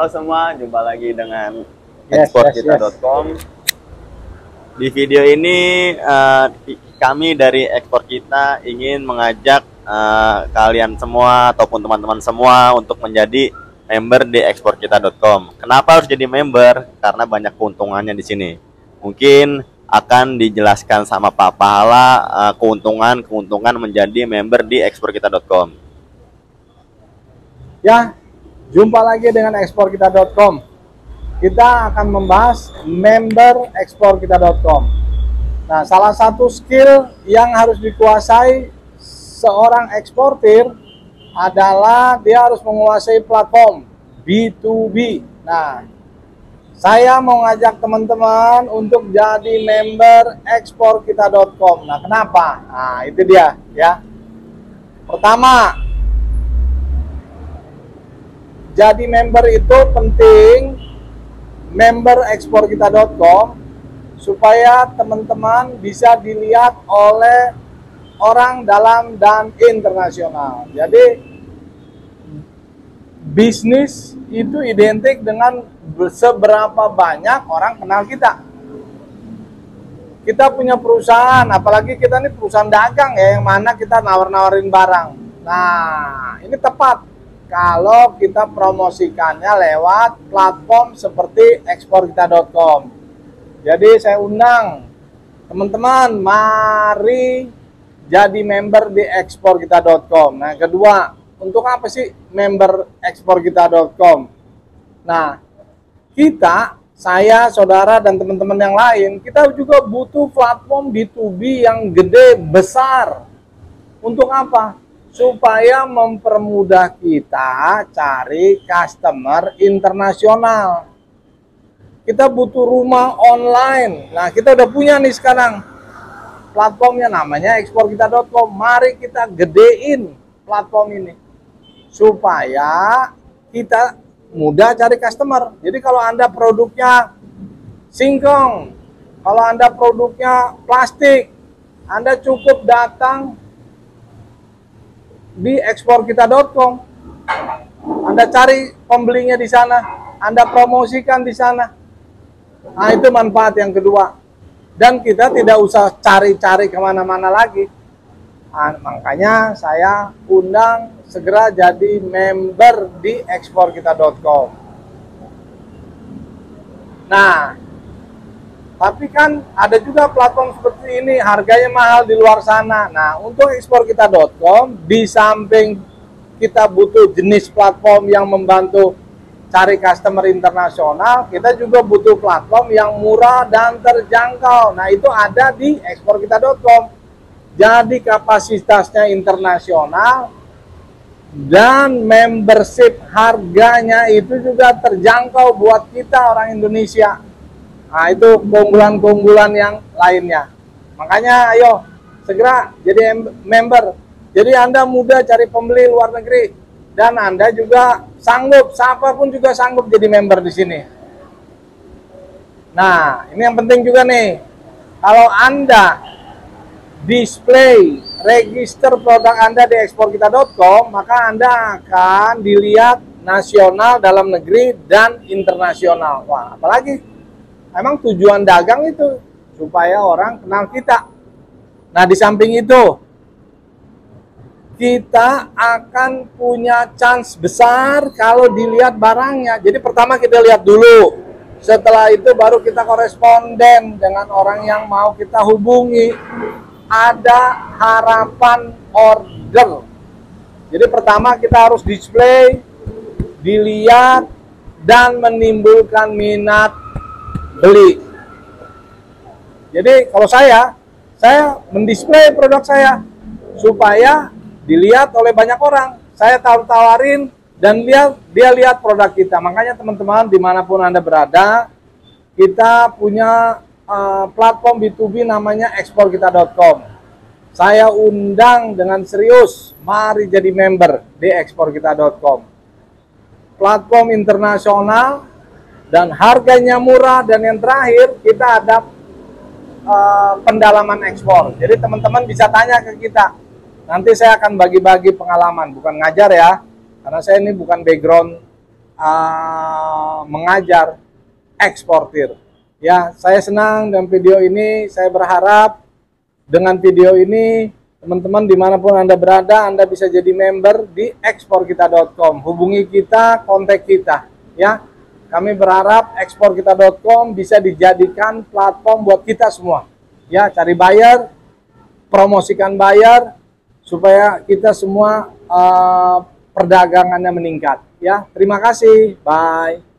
Halo semua, jumpa lagi dengan eksporkita.com. Di video ini kami dari Ekspor Kita ingin mengajak kalian semua ataupun teman-teman semua untuk menjadi member di eksporkita.com. Kenapa harus jadi member? Karena banyak keuntungannya di sini. Mungkin akan dijelaskan sama Pak Pahala keuntungan menjadi member di eksporkita.com. Ya, jumpa lagi dengan eksporkita.com. Kita akan membahas member eksporkita.com. Nah, salah satu skill yang harus dikuasai seorang eksportir adalah dia harus menguasai platform B2B. Nah, saya mau ngajak teman-teman untuk jadi member eksporkita.com. Nah, kenapa? Nah, itu dia ya. Pertama, jadi member itu penting, member eksporkita.com, supaya teman-teman bisa dilihat oleh orang dalam dan internasional. Jadi bisnis itu identik dengan seberapa banyak orang kenal kita. Kita punya perusahaan, apalagi kita ini perusahaan dagang ya, yang mana kita nawar-nawarin barang. Nah, ini tepat kalau kita promosikannya lewat platform seperti eksporkita.com. Jadi saya undang teman-teman, mari jadi member di eksporkita.com. Nah, kedua, untuk apa sih member eksporkita.com? Nah, saya, saudara, dan teman-teman yang lain, kita juga butuh platform B2B yang gede, besar. Untuk apa? Supaya mempermudah kita cari customer internasional. Kita butuh rumah online. Nah, kita udah punya nih sekarang platformnya, namanya eksporkita.com. Mari kita gedein platform ini supaya kita mudah cari customer. Jadi kalau Anda produknya singkong, kalau Anda produknya plastik, Anda cukup datang di eksporkita.com. Anda cari pembelinya di sana, Anda promosikan di sana. Nah, itu manfaat yang kedua. Dan kita tidak usah cari-cari kemana-mana lagi. Nah, makanya saya undang segera jadi member di eksporkita.com. Nah, tapi kan ada juga platform seperti ini, harganya mahal di luar sana. Nah, untuk eksporkita.com, di samping kita butuh jenis platform yang membantu cari customer internasional, kita juga butuh platform yang murah dan terjangkau. Nah, itu ada di eksporkita.com. Jadi kapasitasnya internasional dan membership harganya itu juga terjangkau buat kita orang Indonesia. Nah, itu keunggulan-keunggulan yang lainnya. Makanya ayo segera jadi member. Jadi Anda mudah cari pembeli luar negeri dan Anda juga sanggup, siapapun juga sanggup jadi member di sini. Nah, ini yang penting juga nih. Kalau Anda display register produk Anda di eksporkita.com, maka Anda akan dilihat nasional, dalam negeri, dan internasional. Wah, apalagi emang tujuan dagang itu supaya orang kenal kita. Nah, di samping itu kita akan punya chance besar kalau dilihat barangnya. Jadi pertama kita lihat dulu. Setelah itu baru kita koresponden dengan orang yang mau kita hubungi. Ada harapan order. Jadi pertama kita harus display, dilihat, dan menimbulkan minat beli. Jadi kalau saya mendisplay produk saya supaya dilihat oleh banyak orang. Saya tawarin dan dia lihat produk kita. Makanya teman-teman dimanapun Anda berada, kita punya platform B2B namanya eksporkita.com. Saya undang dengan serius, mari jadi member di eksporkita.com. Platform internasional dan harganya murah, dan yang terakhir kita ada pendalaman ekspor. Jadi teman-teman bisa tanya ke kita. Nanti saya akan bagi-bagi pengalaman, bukan ngajar ya, karena saya ini bukan background mengajar eksportir. Ya, saya senang dengan video ini. Saya berharap dengan video ini teman-teman dimanapun Anda berada, Anda bisa jadi member di eksporkita.com. Hubungi kita, kontak kita. Ya, kami berharap eksporkita.com bisa dijadikan platform buat kita semua. Ya, cari buyer, promosikan buyer, supaya kita semua perdagangannya meningkat. Ya, terima kasih. Bye.